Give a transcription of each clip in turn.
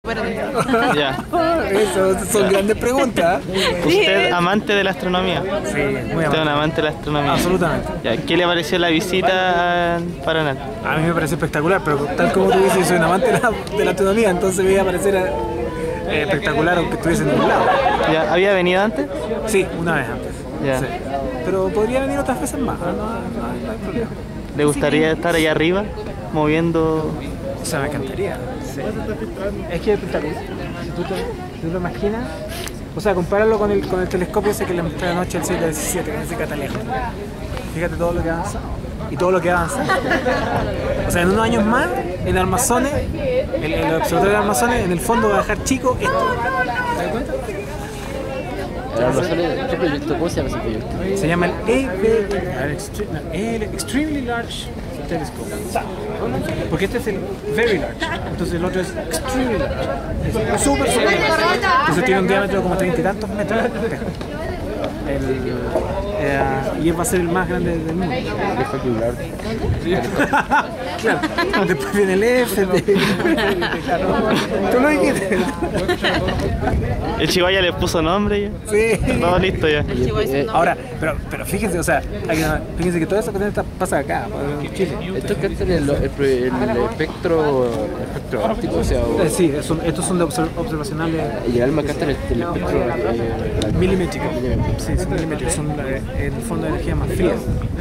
Ya. Eso son grandes preguntas. ¿Usted amante de la astronomía? Sí, muy ¿Usted es un amable. amante de la astronomía? Absolutamente. Ya, ¿qué le pareció la visita a Paraná? A mí me parece espectacular, pero tal como tú dices, soy un amante de la astronomía, entonces me iba a parecer espectacular aunque estuviese en un lado. ¿Ya había venido antes? Sí, una vez antes. Ya. Sí. Pero podría venir otras veces más, no hay problema. ¿Le gustaría estar allá arriba moviendo? O sea, me encantaría. Sí. Es que es espectacular. Si tú te imaginas, o sea, compáralo con el telescopio ese que le mostré anoche el 717, con ese catalejo. Fíjate todo lo que ha avanzado. Y todo lo que ha avanzado. O sea, en unos años más, en Armazones, el observatorio de Armazones, en el fondo va a dejar chico esto. ¿Te das cuenta? ¿Qué proyecto? ¿Cómo se llama ese proyecto? Se llama el Extremely Large Telescope. Porque este es el Very Large, entonces el otro es Extremely Large. Es súper large. Entonces tiene un diámetro como 30 y tantos metros. Y va a ser el más grande del mundo. Claro. Después viene el F. Tú lo dijiste. ¿El Chihuahua le puso nombre ya? Sí. Todo listo ya. Ahora, pero fíjense, o sea, fíjense que toda esa cuestión pasa acá, en Chile. Esto que hacen el espectro óptico, o sea, Sí, estos son de observacionales y el alma acá está en el espectro milimétricos. Sí, son milimétricos, son en el fondo de energía más fría.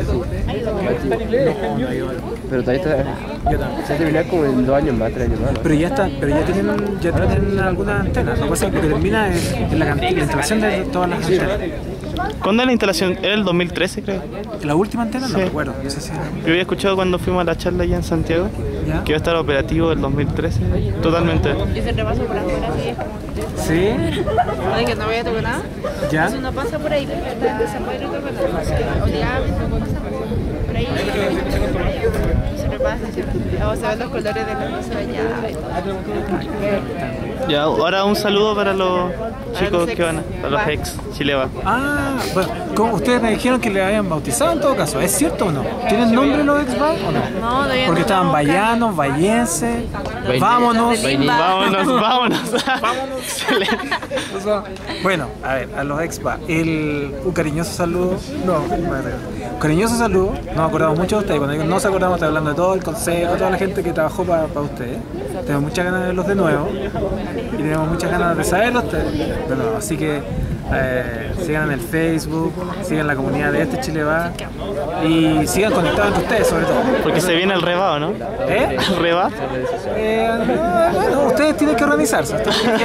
pero todavía está, Yo también. se va a terminar como en 2 años más, 3 años más, ¿no? Pero ya tienen algunas antenas. Lo que pasa es que termina en la instalación de todas las antenas. ¿Cuándo es la instalación? Era el 2013, creo. La última antena no Sí. recuerdo. No sé si era. Yo había escuchado cuando fuimos a la charla allá en Santiago ¿Ya? que iba a estar operativo el 2013. Totalmente. Yo se repaso por afuera, así Sí, de que no vaya a tocar nada. ya. Si uno pasa por ahí, está San Pedro y todo, obligadamente uno pasa por ahí, se repasa, luego se ven los colores de la luz allá y todo. Ya, ahora un saludo para los chicos que van, para los ex Chileva. Ah, bueno, como ustedes me dijeron que le habían bautizado en todo caso, ¿es cierto o no? ¿Tienen nombre los ex-BAC o no? No, todavía Porque no estaban estamos bayanos, bayenses, vámonos. Vámonos. Excelente. O sea, bueno, a ver, a los ex-BAC, un cariñoso saludo, un cariñoso saludo, nos acordamos mucho de ustedes, cuando digo no se acordamos, estoy hablando de todo el consejo, toda la gente que trabajó para ustedes. Tenemos muchas ganas de verlos de nuevo y tenemos muchas ganas de saberlos de nuevo, así que sigan en el Facebook, sigan la comunidad de Chileva y sigan conectados entre ustedes sobre todo. Porque se viene el rebao, ¿no? ¿Eh? ¿El rebao? Bueno, ustedes tienen que organizarse,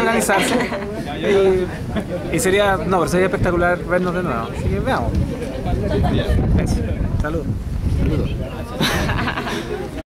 y sería espectacular vernos de nuevo, así que veamos. Eso. Saludos.